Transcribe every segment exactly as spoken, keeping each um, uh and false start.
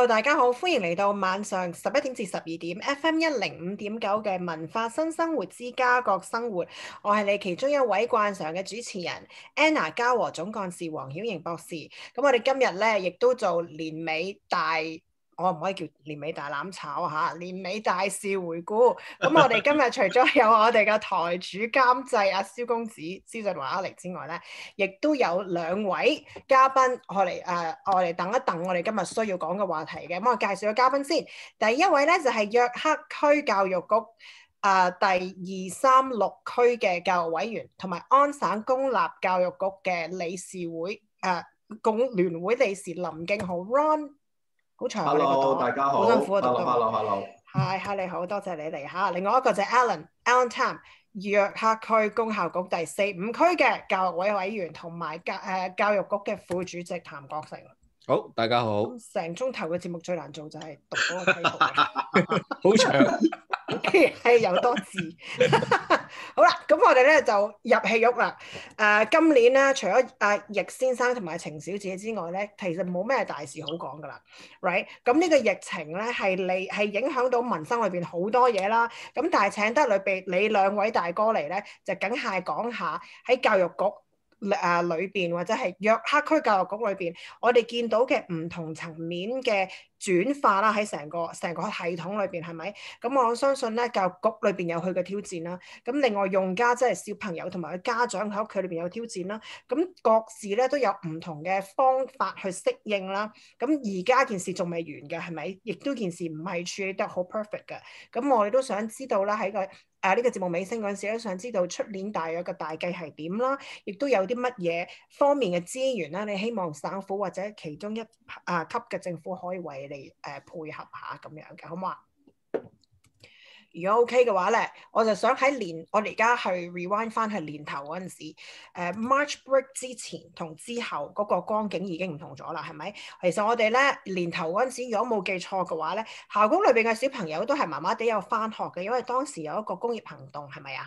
Hello，大家好，歡迎嚟到晚上十一點至十二點 F M 一零五點九嘅文化新生活之家國生活。我係你其中一位慣常嘅主持人 Anna 嘉禾總幹事黃曉瑩博士。咁我哋今日咧亦都做年尾大。我唔可以叫年尾大攬炒嚇，年尾大事回顧。咁我哋今日除咗有我哋嘅台主監製阿蕭公子蕭振華嚟之外咧，亦都有兩位嘉賓，我嚟誒，我嚟等一等我哋今日需要講嘅話題嘅。咁我介紹個嘉賓先，第一位咧就係約克區教育局誒、呃、第二三六區嘅教育委員，同埋安省公立教育局嘅理事會誒共聯會理事林敬浩 Ron。好長啊！ Hello，大家好。 好辛苦啊！讀到。 Hello，Hello，Hello。 係係你好，多謝你嚟嚇。另外一個就係 Alan，Alan Tam，約克區公校局第四五區嘅教育委委員，同埋教誒教育局嘅副主席譚國成。 好，大家好。 成鐘頭嘅節目最難做就係讀嗰個題目， 好長， 係有多字。好啦，咁我哋咧就入戲肉啦。誒、呃，今年咧除咗阿易先生同埋程小姐之外咧，其實冇咩大事好講噶啦 ，right？咁呢個疫情咧係你係影響到民生裏邊好多嘢啦。咁但係請得裏邊你兩位大哥嚟咧，就梗係講下喺教育局。誒裏邊或者係約克區教育局裏邊，我哋見到嘅唔同層面嘅轉化啦，喺成個成個系統裏邊係咪？咁我相信咧，教育局裏邊有佢嘅挑戰啦。咁另外用家即係小朋友同埋佢家長喺屋企裏邊有挑戰啦。咁各自咧都有唔同嘅方法去適應啦。咁而家件事仲未完嘅係咪？亦都件事唔係處理得好 perfect 嘅。咁我哋都想知道啦，喺個誒呢個節目尾聲嗰陣時咧，想知道出年大約嘅大計係點啦，亦都有啲乜嘢方面嘅資源啦，你希望省府或者其中一啊級嘅政府可以為你誒、呃、配合下咁樣嘅，好唔好啊？如果 OK 嘅話咧，我就想喺年我哋而家去 rewind 翻去年頭嗰陣時，誒、呃、March break 之前同之後嗰個光景已經唔同咗啦，係咪？其實我哋咧年頭嗰陣時，如果冇記錯嘅話咧，校工裏邊嘅小朋友都係麻麻地有翻學嘅，因為當時有一個工業行動，係咪啊？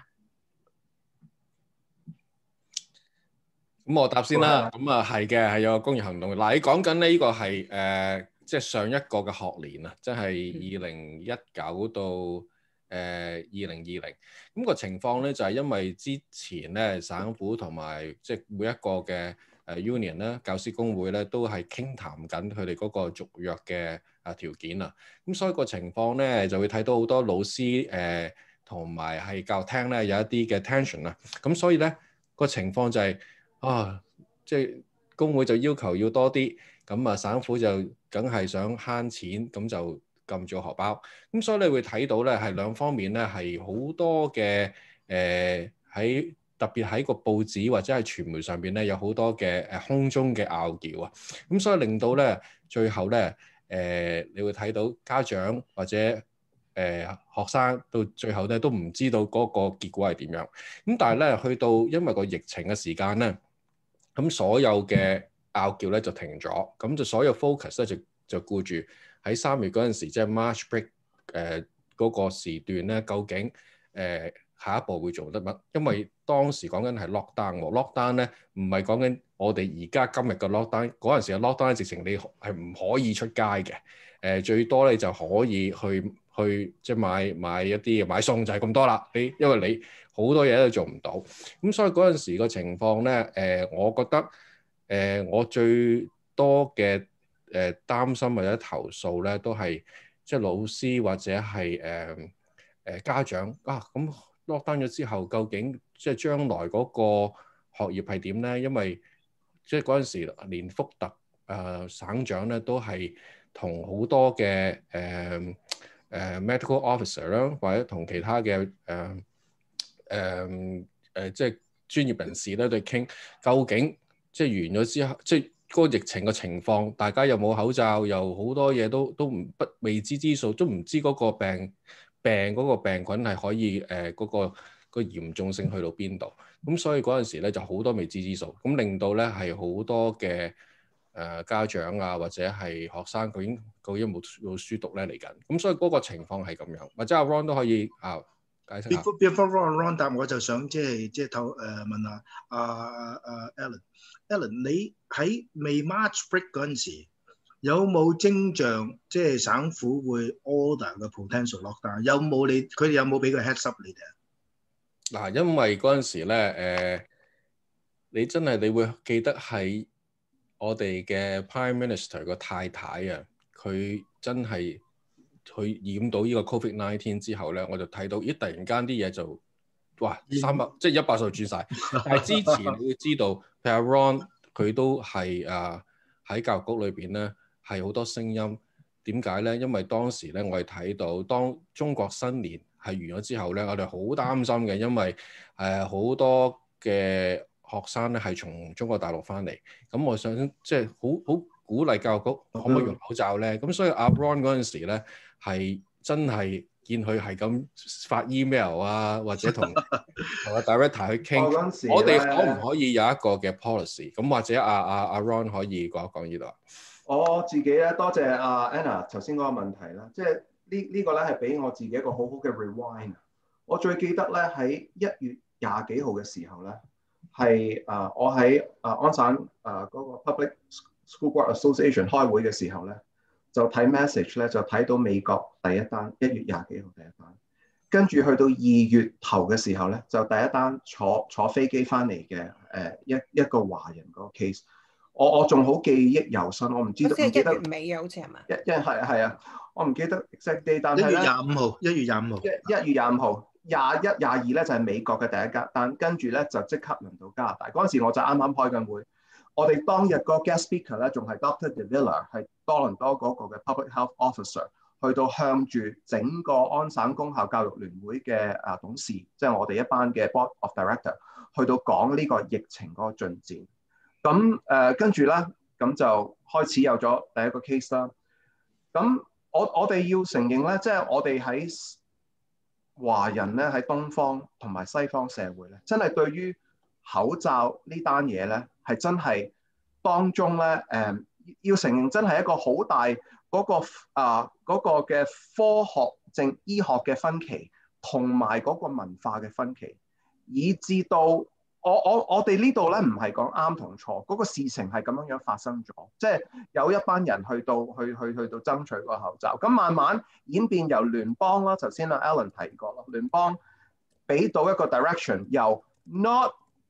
咁我答先啦。咁啊係嘅，係有個工業行動。嗱，你講緊呢呢個係誒，即係上一個嘅學年啊，即係二零一九到。誒二零二零咁個情況咧，就係、是、因為之前咧省府同埋即係每一個嘅誒 union 咧，教師工會咧都係傾談緊佢哋嗰個續約嘅啊條件啊。咁所以個情況咧就會睇到好多老師誒同埋係教育廳咧有一啲嘅 tension 啊。咁所以咧個情況就係、是、啊，即、就、係、是、工會就要求要多啲，咁啊省府就梗係想慳錢，咁就撳住荷包，咁所以你會睇到咧係兩方面咧係好多嘅誒喺特別喺個報紙或者係傳媒上邊咧有好多嘅誒空中嘅拗撬啊，咁所以令到咧最後咧誒、呃、你會睇到家長或者誒、呃、學生到最後咧都唔知道嗰個結果係點樣，咁但係咧去到因為個疫情嘅時間咧，咁所有嘅拗撬咧就停咗，咁就所有 focus 咧就就顧住。喺三月嗰陣時，即係 March break 誒、呃、嗰、那個時段咧，究竟誒、呃、下一步會做得乜？因為當時講緊係 lockdown，lockdown 咧唔係講緊我哋而家今日嘅 lockdown，嗰陣時嘅 lockdown 直情你係唔可以出街嘅。誒、呃、最多你就可以去去即係買買一啲買餸就係咁多啦。你因為你好多嘢都做唔到，咁所以嗰陣時個情況咧，誒、呃、我覺得誒、呃、我最多嘅。誒、呃、擔心或者投訴咧，都係即係老師或者係誒誒家長啊。咁 lockdown 咗之後，究竟即係將來嗰個學業係點咧？因為即係嗰陣時，連福特誒、呃、省長咧都係同好多嘅誒誒 medical officer 啦，或者同其他嘅誒誒誒即係專業人士咧，都傾究竟即係完咗之後，即係。嗰個疫情嘅情況，大家有冇口罩，又好多嘢都都唔不未知之數，都唔知嗰個病病嗰個病菌係可以誒嗰、呃嗰個、嗰個嚴重性去到邊度？咁所以嗰陣時咧就好多未知之數，咁令到咧係好多嘅誒、呃、家長啊或者係學生究竟究竟冇冇書讀咧嚟緊？咁所以嗰個情況係咁樣，或者阿 Ron 都可以啊解釋下。 Before before Ron Ron 答，我就想即係即係透誒問下阿阿阿 Alan。Alan，你喺未 March break 嗰陣時， 有冇徵象，即係省府會 order 嘅 potential lockdown？有冇你佢哋有冇俾個 heads up 你哋啊？ 嗱，因為嗰陣時咧，誒、呃，你真係你會記得係我哋嘅 Prime Minister 個太太啊，佢真係佢染到呢個 Covid nineteen 之後咧，我就睇到，咦，突然間啲嘢就哇三百，即係一百數轉晒。但係之前你要知道，譬如阿 Ron 佢都係啊喺教育局裏邊咧係好多聲音。點解咧？因為當時咧我哋睇到，當中國新年係完咗之後咧，我哋好擔心嘅，因為誒好、呃、多嘅學生咧係從中國大陸翻嚟，咁我想即係好好鼓勵教育局可唔可以用口罩咧？咁所以阿 Ron 嗰陣時咧係真係見佢係咁發 email 啊，或者同同個 director 去傾，我哋可唔可以有一個嘅 policy？ 咁或者阿阿阿 Ron 可以講一講呢度啊？ 我自己咧，多謝阿 Anna 頭先嗰個問題啦，即係呢呢個咧係俾我自己一個好好嘅 rewind。我最記得咧喺一月廿幾號嘅時候咧，係啊我喺啊安省啊嗰個 Public School Board Association 開會嘅時候咧，就睇 message 咧就睇到美國第一單一月廿幾號第一單，跟住去到二月頭嘅時候咧就第一單坐坐飛機翻嚟嘅誒一一個華人嗰個 case。我我仲好記憶猶新，我唔知道。 即係一月尾啊，好似係嘛？ 一一係係啊，我唔記得 exact date，但係一月廿五號，一月廿五號。 一一月廿五號，廿一廿二咧就係美國嘅第一間單，跟住咧就即刻輪到加拿大。嗰陣時我就啱啱開緊會，我哋當日個 guest speaker 咧仲係 Doctor De Villa， 係多倫多嗰個嘅 Public Health Officer， 去到向住整個安省公校教育聯會嘅啊董事，即係我哋一班嘅 Board of Director， 去到講呢個疫情嗰個進展。咁誒跟住咧，咁就開始有咗第一個 case 啦。咁我我哋要承認咧，即係我哋喺華人咧喺東方同埋西方社會咧，真係對於口罩呢單嘢咧，係真係當中咧誒，要承認真係一個好大嗰個啊嗰個嘅科學正醫學嘅分歧，同埋嗰個文化嘅分歧，以至到。我我我哋呢度咧唔係講啱同錯，嗰個事情係咁樣樣發生咗，即係有一班人去到去去去到爭取個口罩，咁慢慢演變由聯邦啦，頭先阿 Alan 提過啦，聯邦俾到一個 direction， 由 not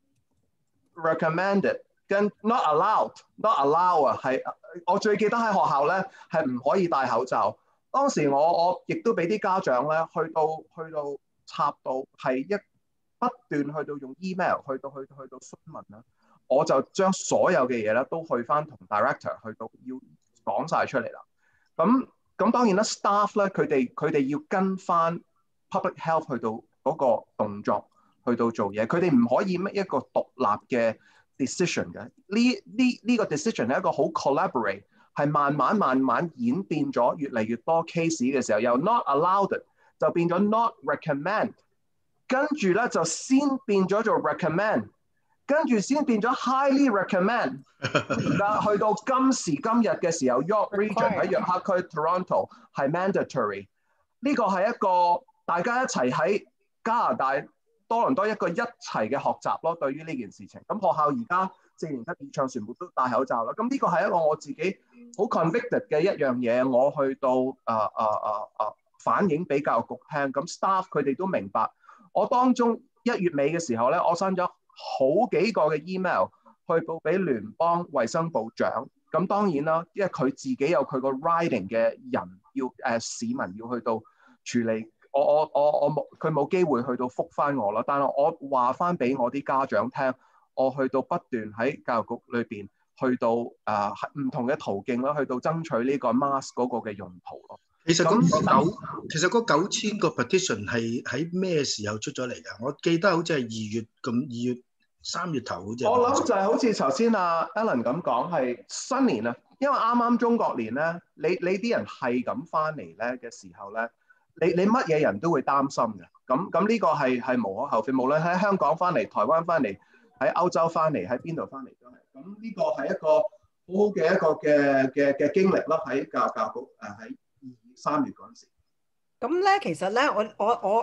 recommended 跟 not allowed，not allow 啊，係我最記得喺學校咧係唔可以戴口罩，當時我我亦都俾啲家長咧去到去到插到係一。不斷去到用 email 去到去到去到詢問啦，我就將所有嘅嘢咧都去翻同 director 去到要講晒出嚟啦。咁咁當然啦 ，staff 咧佢哋佢哋要跟翻 public health 去到嗰個動作去到做嘢，佢哋唔可以乜一個獨立嘅 decision 嘅。呢呢呢個 decision 係一個好 collaborate， 係慢慢慢慢演變咗越嚟越多 case 嘅時候，由 not allowed 就變咗 not recommend。跟住咧就先變咗做 recommend， 跟住先變咗 highly recommend。而家去到今時今日嘅時候 ，York Region 喺約克區 Toronto 係 mandatory。呢個係一個大家一齊喺加拿大多倫多一個一齊嘅學習咯。對於呢件事情，咁學校而家四年級以上全部都戴口罩啦。咁呢個係一個我自己好 convicted 嘅一樣嘢，我去到啊啊啊啊反映俾教育局聽，咁 staff 佢哋都明白。我當中一月尾嘅時候咧，我 send 咗好幾個嘅 email 去報俾聯邦衛生部長。咁當然啦，因為佢自己有佢個 riding 嘅人要誒、呃、市民要去到處理。我我我我冇佢冇機會去到覆返我啦。但係我話返俾我啲家長聽，我去到不斷喺教育局裏邊去到誒唔、呃、同嘅途徑啦，去到爭取呢個 mask 嗰個嘅用途咯。 其實嗰九，其實嗰九千個 petition 係喺咩時候出咗嚟㗎？我記得好似係二月咁，二月三月頭好似。 我諗就係好似頭先阿 Alan 咁講，係新年啊，因為啱啱中國年咧，你你啲人係咁翻嚟咧嘅時候咧，你你乜嘢人都會擔心嘅。咁咁呢個係係無可厚非，無論喺香港翻嚟、台灣翻嚟、喺歐洲翻嚟、喺邊度翻嚟都係。咁呢個係一個好好嘅一個嘅嘅嘅經歷啦，喺教教局誒喺。三月嗰陣時， 咁咧其實咧，我我我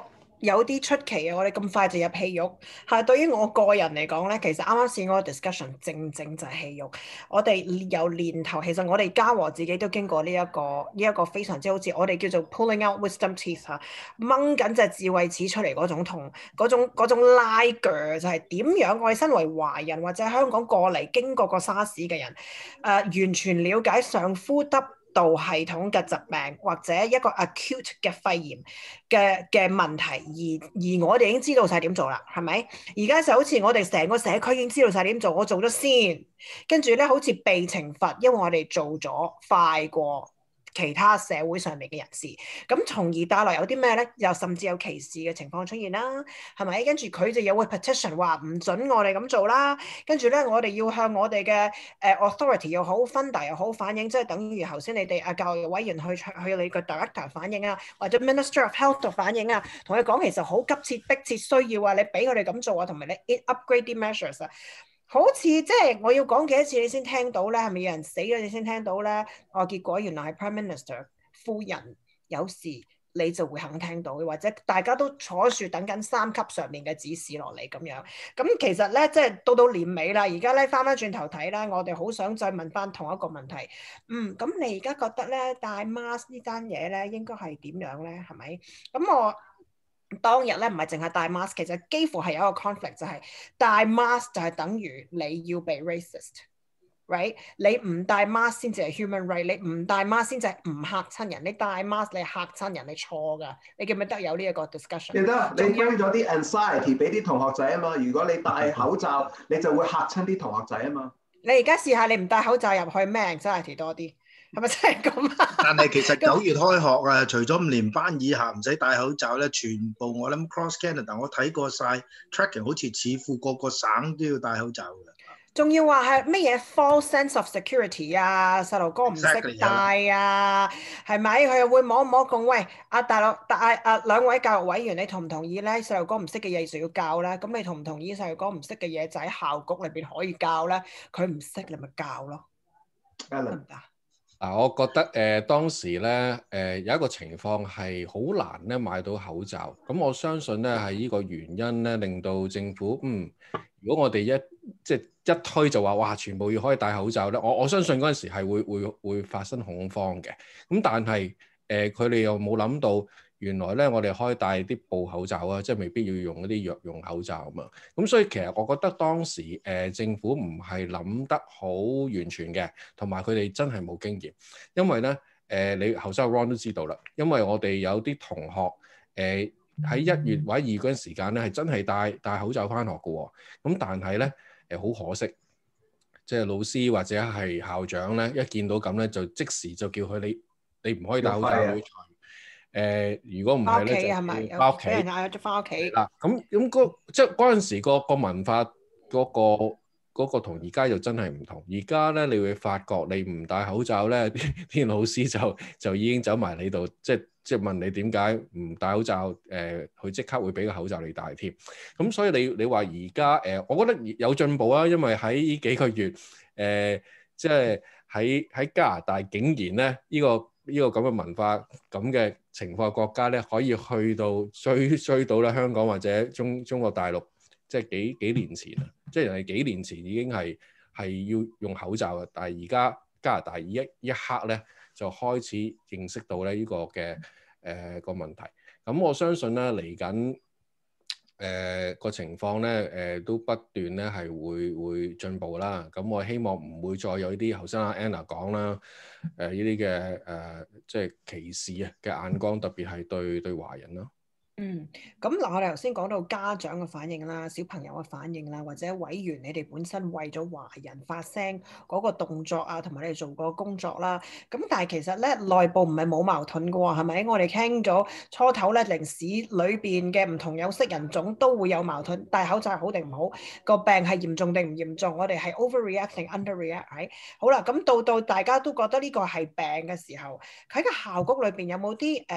有啲出奇啊！我哋咁快就入戲肉，係對於我個人嚟講咧，其實啱啱先嗰個 discussion 正正就係戲肉。我哋由年頭，其實我哋嘉禾自己都經過呢、這、一個呢一、這個非常之好似我哋叫做 pulling out wisdom teeth 嚇，掹緊隻智慧齒出嚟嗰種痛，嗰種嗰種拉鋸就係點樣？我哋身為華人或者香港過嚟經過個沙士嘅人，誒、呃、完全了解上呼吸道系統嘅疾病或者一個 acute 嘅肺炎嘅嘅問題，而而我哋已經知道晒點做啦，係咪？而家就好似我哋成個社區已經知道晒點做，我做咗先，跟住咧好似被懲罰，因為我哋做咗快過其他社會上面嘅人士，咁從而帶來有啲咩咧？又甚至有歧視嘅情況出現啦，係咪？跟住佢哋又會 petition 話唔準我哋咁做啦，跟住咧我哋要向我哋嘅誒 authority 又好 funder 又好反映，即係等於頭先你哋啊教育委員去去你個 director 反映啊，或者 Minister of Health 度反映啊，同佢講其實好急切迫切需要啊，你俾佢哋咁做啊，同埋你 upgrade 啲 measures 啊。好似即係我要講幾多次你先聽到咧？係咪有人死咗你先聽到咧？哦，結果原來係 Prime Minister 夫人有事，你就會肯聽到，或者大家都坐住等緊三級上面嘅指示落嚟咁樣。咁其實咧，即係到到年尾啦，而家咧翻翻轉頭睇咧，我哋好想再問翻同一個問題。嗯，咁你而家覺得咧戴 mask 呢單嘢咧應該係點樣咧？係咪？咁我當日咧唔係淨係戴 mask，其實幾乎係有一個 conflict，就係戴 mask 就係等於你要被 racist，right？ 你唔戴 mask 先至係 human right， 你唔戴 mask 先至係唔嚇親人，你戴 mask 你嚇親人，你錯噶。你記唔記得有呢一個 discussion？ 記得你 bring 咗啲 anxiety 俾啲同學仔啊嘛。如果你戴口罩，你就會嚇親啲同學仔啊嘛。 你而家試下你唔戴口罩入去，咩 anxiety 多啲？係咪真係咁啊？ 但係其實九月開學啊，除咗五年班以下唔使戴口罩咧，全部我諗 cross Canada 我睇過晒 tracking， 好似似乎個個省都要戴口罩㗎。 仲要話係乜嘢 false sense of security 啊？細路哥唔識戴啊，係咪？佢又會摸摸共喂阿大陸大阿兩位教育委員，你同唔同意咧？細路哥唔識嘅嘢就要教咧。咁你同唔同意細路哥唔識嘅嘢就喺校局裏邊可以教咧？佢唔識你咪教咯，得唔得？ 嗱，我覺得誒、呃、當時咧誒、呃、有一個情況係好難咧買到口罩，咁我相信咧係呢個原因咧令到政府嗯，如果我哋一即係一推就話哇全部要可以戴口罩咧，我我相信嗰陣時係會會會發生恐慌嘅，咁但係誒佢哋又冇諗到。原來咧，我哋可以戴啲布口罩啊，即係未必要用嗰啲藥用口罩啊嘛。咁所以其實我覺得當時誒、呃、政府唔係諗得好完全嘅，同埋佢哋真係冇經驗。因為咧誒、呃，你後生 Ron 都知道啦，因為我哋有啲同學誒喺一月或者二嗰陣時間咧係真係戴戴口罩返學嘅喎。咁但係咧誒好可惜，即係老師或者係校長咧一見到咁咧就即時就叫佢你你唔可以戴口罩。誒、呃，如果唔係咧，就翻屋企，俾人嗌咗翻屋企。 嗱，咁咁嗰即係嗰陣時個個文化嗰、嗰個嗰、嗰個同而家又真係唔同。而家咧，你會發覺你唔戴口罩咧，啲老師就就已經走埋你度，即係即係問你點解唔戴口罩？誒、呃，佢即刻會俾個口罩你戴添。咁所以你你話而家誒，我覺得有進步啊，因為喺呢幾個月誒、呃，即係喺喺加拿大竟然咧呢、呢個。呢個咁嘅文化咁嘅情況國家咧，可以去到追追到咧香港或者中中國大陸，即係幾幾年前啊，即係人哋幾年前已經係係要用口罩嘅，但係而家加拿大一一刻咧就開始認識到咧呢個嘅誒個問題。咁我相信咧嚟緊誒個情況咧誒、呃、都不斷咧係會會進步啦。咁我希望唔會再有呢啲後生阿 Anna 講啦。誒呢啲嘅誒即係歧視啊嘅眼光，特別係對對華人咯。 嗯，咁嗱，我哋頭先講到家長嘅反應啦，小朋友嘅反應啦，或者委員你哋本身為咗華人發聲嗰個動作啊，同埋你哋做個工作啦。咁但係其實咧內部唔係冇矛盾嘅喎，係咪？我哋傾咗初頭咧，歷史裏邊嘅唔同有色人種都會有矛盾，戴口罩好定唔好？個病係嚴重定唔嚴重？我哋係 overreact 定 underreact？係好啦，咁到到大家都覺得呢個係病嘅時候，喺個校局裏邊有冇啲誒？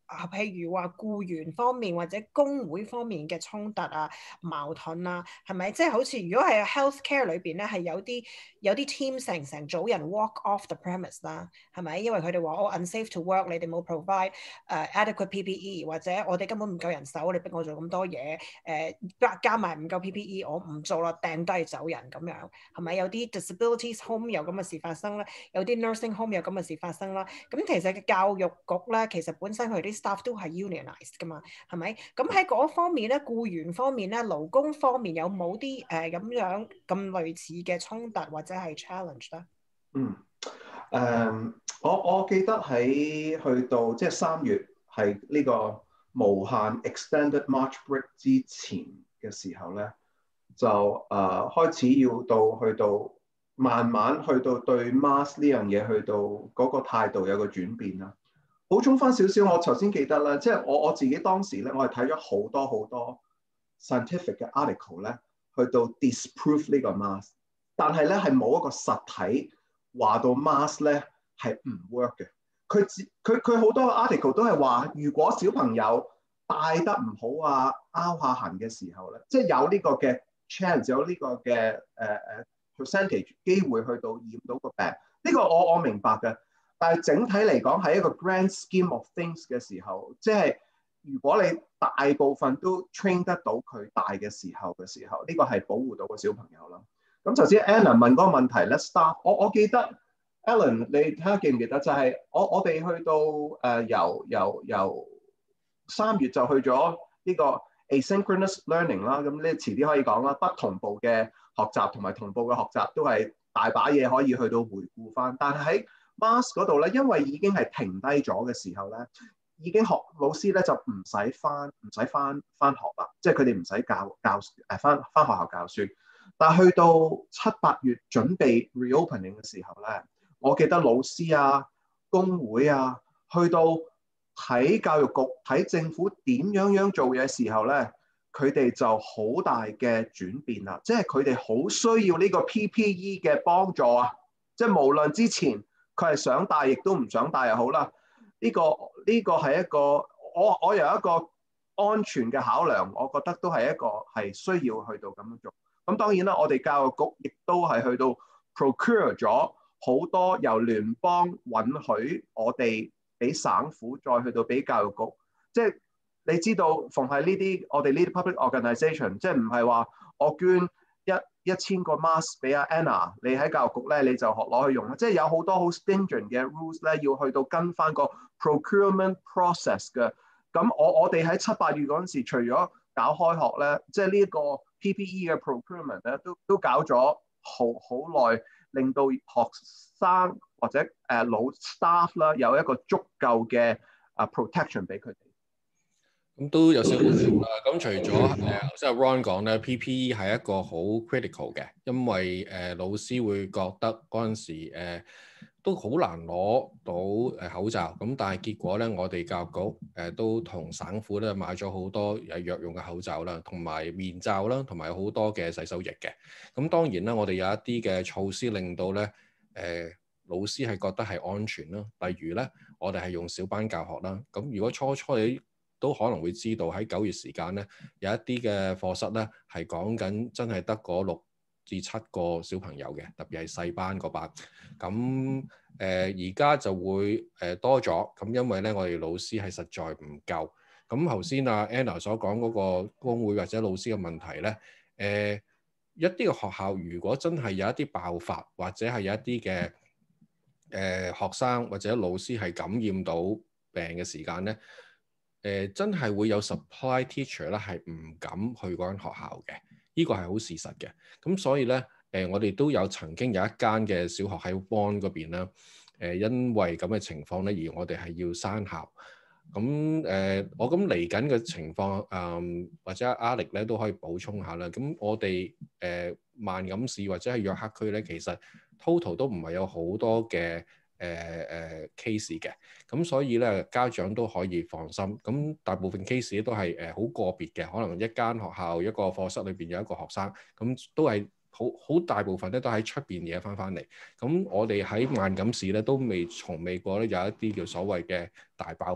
啊，譬如話僱員方面或者工會方面嘅衝突啊、矛盾啊，係咪？即係好似如果係 healthcare 裏邊咧，係有啲有啲 team 成成組人 walk off the premise 啦，係咪？因為佢哋話我 unsafe to work，你哋冇 provide 誒、uh, adequate P P E， 或者我哋根本唔夠人手，你逼我做咁多嘢，誒、呃、加加埋唔夠 P P E， 我唔做啦，掟低走人咁樣，係咪？有啲 disabilities home 有咁嘅事發生啦，有啲 nursing home 有咁嘅事發生啦。咁其實嘅教育局咧，其實本身佢啲 staff 都係 unionized 噶嘛，係咪？咁喺嗰方面咧，僱員方面咧，勞工方面有冇啲誒咁樣咁類似嘅衝突或者係 challenge 咧？ 嗯，誒、um，我我記得喺去到即係三月係呢個無限 extended March break 之前嘅時候咧，就誒、呃、開始要到去到慢慢去到對 mask 呢樣嘢去到嗰個態度有個轉變啦。補充翻少少，我頭先記得啦，即係我我自己當時咧，我係睇咗好多好多 scientific 嘅 article 咧，去到 disprove 呢個 mask，但係咧係冇一個實體話到 mask 咧係唔 work 嘅。佢佢佢好多 article 都係話，如果小朋友戴得唔好啊，拗下痕嘅時候咧，即係有呢個嘅 chance，有呢個嘅誒誒 percentage 機會去到染到個病。呢個我我明白嘅。但係整體嚟講，喺一個 grand scheme of things 嘅時候，即係如果你大部分都 train 得到佢大嘅時候嘅時候，呢個係保護到個小朋友啦。咁頭先 Anna 問嗰個問題咧 ，staff， 我我記得 Alan， 你睇下記唔記得？就係、是、我我哋去到誒、呃、由由由三月就去咗呢個 asynchronous learning 啦。咁呢遲啲可以講啦，不同步嘅學習同埋同步嘅學習都係大把嘢可以去到回顧翻，但係喺mask 嗰度咧，因為已經係停低咗嘅時候咧，已經學老師咧就唔使翻唔使翻翻學啦，即係佢哋唔使教教誒翻翻學校教書。但係去到七八月準備 reopening 嘅時候咧，我記得老師啊、工會啊，去到睇教育局、睇政府點樣樣做嘢時候咧，佢哋就好大嘅轉變啦，即係佢哋好需要呢個 P P E 嘅幫助啊！即係無論之前佢係想戴，亦都唔想戴又好啦。呢、這個呢、這個係一個我我有一個安全嘅考量，我覺得都係一個係需要去到咁樣做。咁當然啦，我哋教育局亦都係去到 procure 咗好多由聯邦允許我哋俾省府再去到俾教育局。即係你知道，逢係呢啲我哋呢啲 public organisation，即係唔係話我捐一一千個 mask 俾阿 Anna， 你喺教育局咧你就學攞去用，即係有好多好 stringent 嘅 rules 咧，要去到跟翻個 procurement process 嘅。咁我我哋喺七八月嗰陣時，除咗搞開學咧，即係呢一個 P P E 嘅 procurement 咧，都都搞咗好好耐，令到學生或者誒、呃、老 staff 啦有一個足夠嘅啊 protection 俾佢哋。 咁都有少少啦。咁除咗誒，即係 Ron 講咧 ，P P E 係一個好 critical 嘅，因為誒、呃、老師會覺得嗰陣時、呃、都好難攞到誒口罩。咁但係結果咧，我哋教育局誒、呃、都同省府咧買咗好多誒藥用嘅口罩啦，同埋面罩啦，同埋好多嘅洗手液嘅。咁當然啦，我哋有一啲嘅措施令到咧誒、呃、老師係覺得係安全啦。例如咧，我哋係用小班教學啦。咁如果初初你都可能會知道喺九月時間咧，有一啲嘅課室咧係講緊真係得嗰六至七個小朋友嘅，特別係細班嗰班。咁誒而家就會誒、呃、多咗，咁因為咧我哋老師係實在唔夠。咁頭先阿 Anna 所講嗰個工會或者老師嘅問題咧，誒、呃、一啲嘅學校如果真係有一啲爆發，或者係有一啲嘅誒學生或者老師係感染到病嘅時間咧。誒、呃、真係會有 supply teacher 咧係唔敢去嗰間學校嘅，呢、這個係好事實嘅。咁所以咧，誒、呃、我哋都有曾經有一間嘅小學喺 Vaughan 嗰邊啦，誒、呃、因為咁嘅情況咧，而我哋係要閂校。咁誒、呃、我咁嚟緊嘅情況，誒、呃、或者阿 Alex 咧都可以補充下啦。咁我哋誒萬錦市或者係約克區咧，其實 total 都唔係有好多嘅。誒誒、uh, uh, case 嘅，咁所以咧家長都可以放心。咁大部分 case 都係誒好個別嘅，可能一間學校一個課室裏邊有一個學生，咁都係好好大部分咧都喺出邊嘢翻翻嚟。咁我哋喺萬錦市咧都未從未過咧有一啲叫所謂嘅大爆發。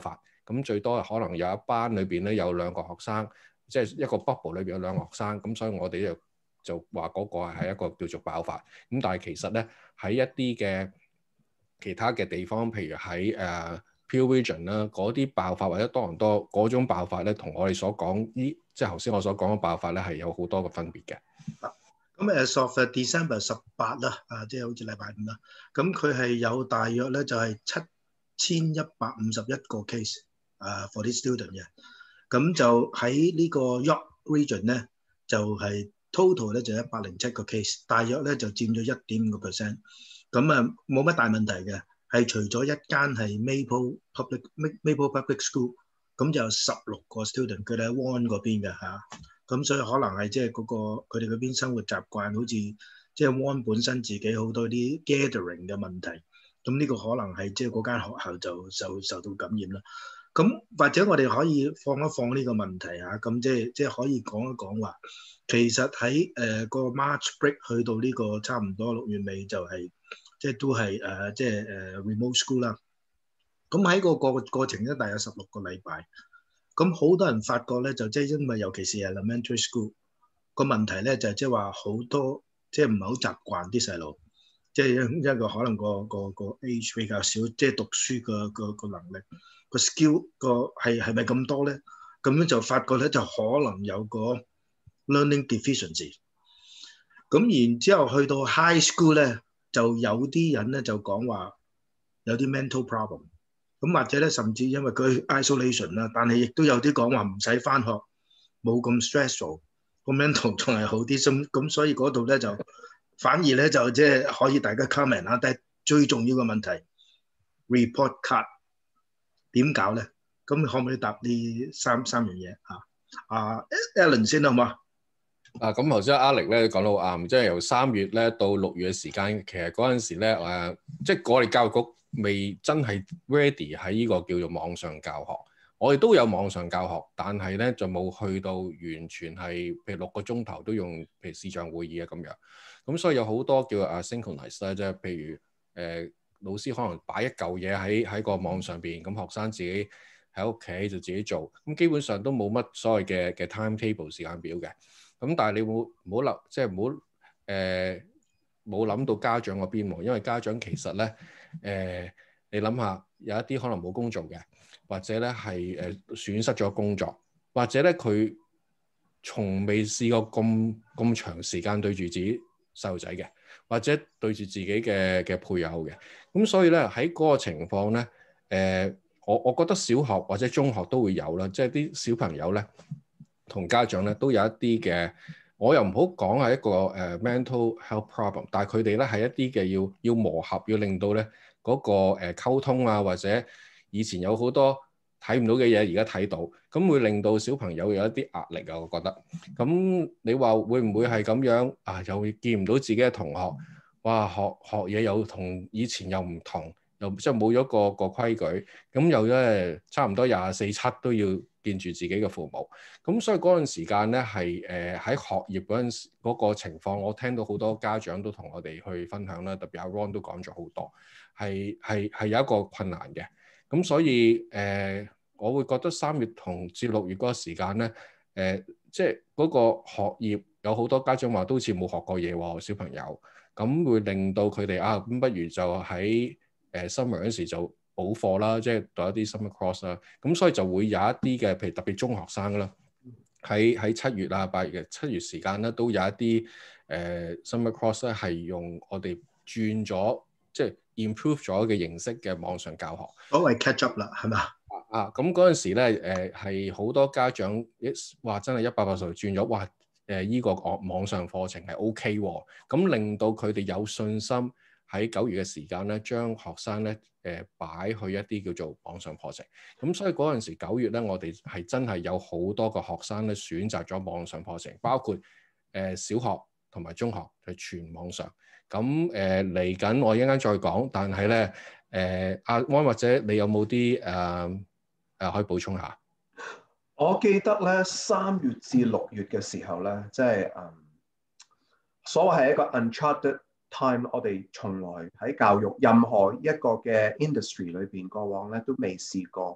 咁最多可能有一班裏邊咧有兩個學生，即係一個 bubble 裏邊有兩個學生，咁所以我哋就就話嗰個係一個叫做爆發。咁但係其實咧喺一啲嘅其他嘅地方，譬如喺誒、uh, Peel Region 啦，嗰啲爆發或者多倫多嗰種爆發咧，同我哋所講呢，即係頭先我所講嘅爆發咧，係有好多個分別嘅。 咁誒 s o f December 十八啦，啊，即係好似禮拜五啦。咁佢係有大約咧就係七千一百五十一個 case 啊 for 啲 student 嘅。咁就喺呢個 York Region 咧，就係、是、total 咧就一百零七個 case， 大約咧就佔咗一點五個 percent。咁啊冇乜大問題嘅，係除咗一間係 Maple Public Maple Public School， 咁就有十六個 student， 佢哋喺 Vaughan 嗰邊嘅嚇。咁所以可能係即係嗰個佢哋嗰邊生活習慣，好似即係 Vaughan 本身自己好多啲 gathering 嘅問題。咁呢個可能係即係嗰間學校就受受到感染啦。咁或者我哋可以放一放呢個問題嚇，咁即係即係可以講一講話，其實喺誒個 March break 去到呢個差唔多六月尾就係、是。即係都係誒、呃，即係誒、呃、remote school 啦。咁喺個個過程咧，大約十六個禮拜。咁好多人發覺咧，就即係因為尤其是係 elementary school 個問題咧，就係即係話好多即係唔係好習慣啲細路，即係因因為可能個個個 age 比較少，即係讀書個個個能力個 skill 個係係咪咁多咧？咁樣就發覺咧，就可能有個 learning deficiency。咁然之後去到 high school 咧。就有啲人咧就講話有啲 mental problem， 咁或者咧甚至因為佢 isolation 啦，但係亦都有啲講話唔使返學，冇咁 stressful， 個 mental 仲係好啲，咁咁所以嗰度咧就反而咧就即係可以大家 comment 下，但係最重要嘅問題 report card 點搞咧？咁可唔可以答呢三三樣嘢嚇？啊 Alan 先好唔好啊？ 啊，咁頭先 Alex 咧講得好啱，即係由三月咧到六月嘅時間，其實嗰陣時咧誒、呃，即係我哋教育局未真係 ready 喺呢個叫做網上教學，我哋都有網上教學，但係咧就冇去到完全係譬如六個鐘頭都用譬如視像會議啊咁樣，咁所以有好多叫啊 synchronize 咧，即係譬如誒、呃、老師可能擺一嚿嘢喺喺個網上邊，咁學生自己喺屋企就自己做，咁基本上都冇乜所謂嘅嘅 timetable 時間表嘅。咁但係你冇唔好諗，即係唔好誒冇諗到家長嗰邊喎，因為家長其實咧誒、呃，你諗下有一啲可能冇工做嘅，或者咧係誒損失咗工作，或者咧佢從未試過咁咁長時間對住自己細路仔嘅，或者對住自己嘅嘅配偶嘅，咁所以咧喺嗰個情況咧，誒、呃、我我覺得小學或者中學都會有啦，即係啲小朋友咧。同家長咧都有一啲嘅，我又唔好講係一個誒、uh, mental health problem，但係佢哋咧係一啲嘅要要磨合，要令到咧嗰、那個誒、uh, 溝通啊，或者以前有好多睇唔到嘅嘢，而家睇到，咁會令到小朋友有一啲壓力啊，我覺得。咁你話會唔會係咁樣啊？又見唔到自己嘅同學，哇！學學嘢又同以前又唔同，又即係冇咗個個規矩，咁又咧差唔多廿四七都要見住自己嘅父母，咁所以嗰陣時間咧係誒喺學業嗰陣時嗰個情況，我聽到好多家長都同我哋去分享啦，特別阿 Ron 都講咗好多，係係係有一個困難嘅，咁所以誒、呃、我會覺得三月同至六月嗰個時間咧，誒、呃、即係嗰個學業有好多家長話都好似冇學過嘢喎，小朋友，咁會令到佢哋啊咁不如就喺誒 summer 嗰時就補課啦，即係讀一啲 summer course 啦，咁所以就會有一啲嘅，譬如特別中學生啦，喺喺七月啊八月嘅七月時間咧，都有一啲誒、呃、summer course 咧係用我哋轉咗即係 improve 咗嘅形式嘅網上教學， 所謂 catch up 啦，係嘛？ 啊咁嗰陣時咧誒係好多家長一話真係一百八十度轉咗，哇誒依、呃這個網網上課程係 OK 喎，咁令到佢哋有信心。喺九月嘅時間咧，將學生咧誒擺去一啲叫做網上課程，咁所以嗰陣時九月咧，我哋係真係有好多個學生咧選擇咗網上課程，包括誒、呃、小學同埋中學係全網上。咁誒嚟緊我一陣間再講，但係咧誒阿安或者你有冇啲誒誒可以補充下？ 我記得咧三月至六月嘅時候咧，即係誒所謂係一個 uncharted time， 我哋從來喺教育任何一個嘅 industry 裏邊過往咧都未試過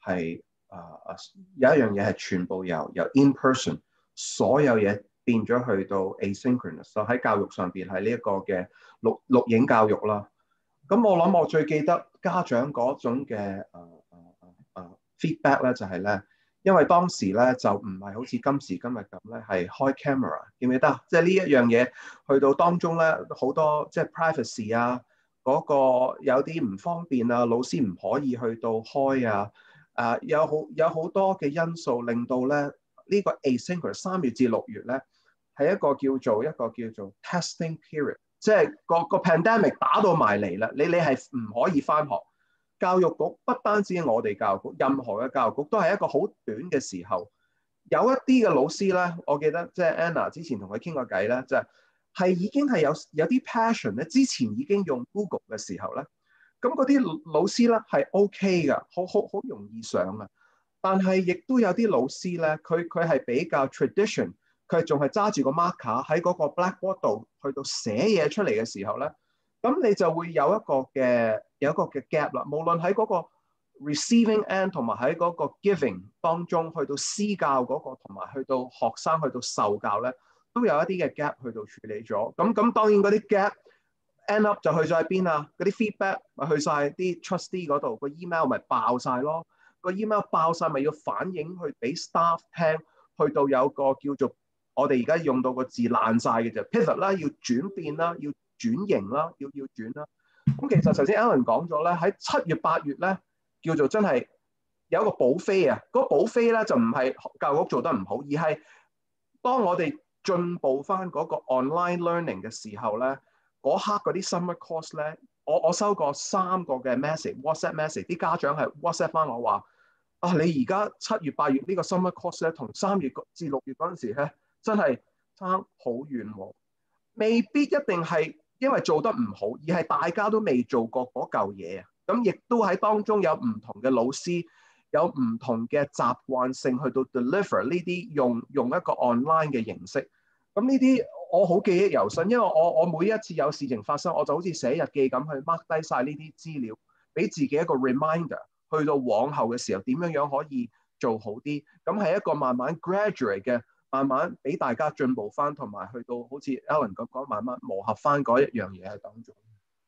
係啊啊有一樣嘢係全部由由 in person 所有嘢變咗去到 asynchronous，就喺教育上邊係呢一個嘅錄錄影教育啦。咁我諗我最記得家長嗰種嘅誒誒誒誒 feedback 咧，就係咧，因為當時咧就唔係好似今時今日咁咧，係開 camera，記唔記得？即係呢一樣嘢去到當中咧，好多即係 privacy 啊，嗰個有啲唔方便啊，老師唔可以去到開啊，誒有好有好多嘅因素令到咧呢個 asynchronous 三月至六月咧係一個叫做一個叫做 testing period。即係個個 pandemic 打到埋嚟啦，你你係唔可以返學。教育局不單止我哋教育局，任何嘅教育局都係一個好短嘅時候。有一啲嘅老師咧，我記得即係 Anna 之前同佢傾過偈咧，就係、係、已經係有有啲 passion 咧，之前已經用 Google 嘅時候咧，咁嗰啲老師咧係 OK 㗎，好好好容易上啊。但係亦都有啲老師咧，佢佢係比較 tradition。佢仲係揸住個 marker 喺嗰個 blackboard 度去到寫嘢出嚟嘅時候咧，咁你就會有一個嘅有一個嘅 gap 啦。無論喺嗰個 receiving end 同埋喺嗰個 giving 當中，去到施教嗰個同埋去到學生去到受教咧，都有一啲嘅 gap 去到處理咗。咁咁當然嗰啲 gap end up 就去咗喺邊啊？嗰啲 feedback 咪去晒啲 trustee 嗰度，個 email 咪爆晒咯。個 email 爆晒咪要反映去俾 staff 聽，去到有個叫做我哋而家用到個字爛晒嘅就 pivot 啦，要轉變啦，要轉型啦，要要轉啦。咁其實頭先 Alan 講咗咧，喺七月八月咧叫做真係有一個補飛啊！嗰、那個補飛咧就唔係教育局做得唔好，而係當我哋進步翻嗰個 online learning 嘅時候咧，嗰刻嗰啲 summer course 咧，我我收過三個嘅 message WhatsApp message，啲家長係 WhatsApp 翻我話啊，你而家七月八月呢個 summer course 咧，同三月至六月嗰陣時咧。真係差好遠喎，未必一定係因為做得唔好，而係大家都未做過嗰嚿嘢啊。咁亦都喺當中有唔同嘅老師，有唔同嘅習慣性去到 deliver 呢啲用用一個 online 嘅形式。咁呢啲我好記憶猶新，因為我我每一次有事情發生，我就好似寫日記咁去 mark 低晒呢啲資料，俾自己一個 reminder，去到往後嘅時候點樣樣可以做好啲。咁係一個慢慢 graduate 嘅。慢慢俾大家進步翻，同埋去到好似 Alan 咁講，慢慢磨合翻嗰一樣嘢喺當中。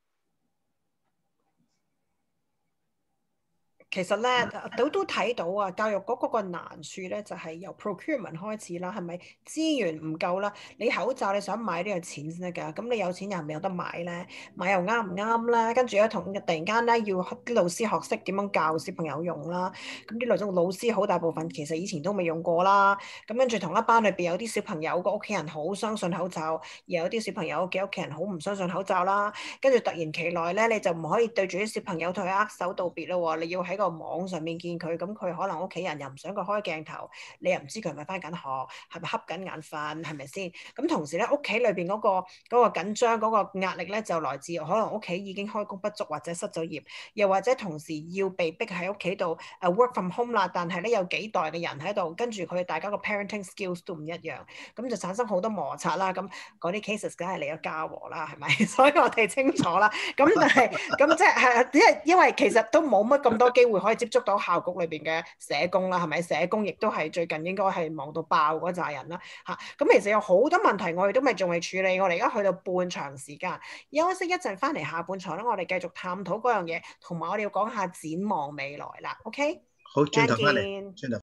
其實咧，都都睇到啊，教育局嗰個難處咧，就係由 procurement 開始啦，係咪資源唔夠啦？你口罩你想買都有錢先得㗎，咁你有錢又係咪有得買咧？買又啱唔啱咧？跟住咧，同突然間咧，要啲老師學識點樣教小朋友用啦。咁啲內中老師好大部分其實以前都未用過啦。咁跟住同一班裏邊有啲小朋友個屋企人好相信口罩，而有啲小朋友嘅屋企人好唔相信口罩啦。跟住突然其來咧，你就唔可以對住啲小朋友同佢握手道別咯喎，你要喺個網上面見佢，咁佢可能屋企人又唔想佢開鏡頭，你又唔知佢係咪翻緊學，係咪瞌緊眼瞓，係咪先？咁同時咧，屋企裏邊嗰個嗰個緊張嗰個壓力咧，就來自可能屋企已經開工不足或者失咗業，又或者同時要被逼喺屋企度誒 work from home 啦，但係咧有幾代嘅人喺度，跟住佢大家個 parenting skills 都唔一樣，咁就產生好多摩擦啦。咁嗰啲 cases 梗係嚟咗家和啦，係咪？所以我哋清楚啦。咁但係咁即係因為因為其實都冇乜咁多機會可以接觸到校局裏邊嘅社工啦，係咪？社工亦都係最近應該係忙到爆嗰扎人啦嚇。咁、啊、其實有好多問題我哋都未仲未處理，我哋而家去到半場時間，休息一陣翻嚟下半場咧，我哋繼續探討嗰樣嘢，同埋我哋要講下展望未來啦。OK， 好，轉頭翻嚟，轉頭。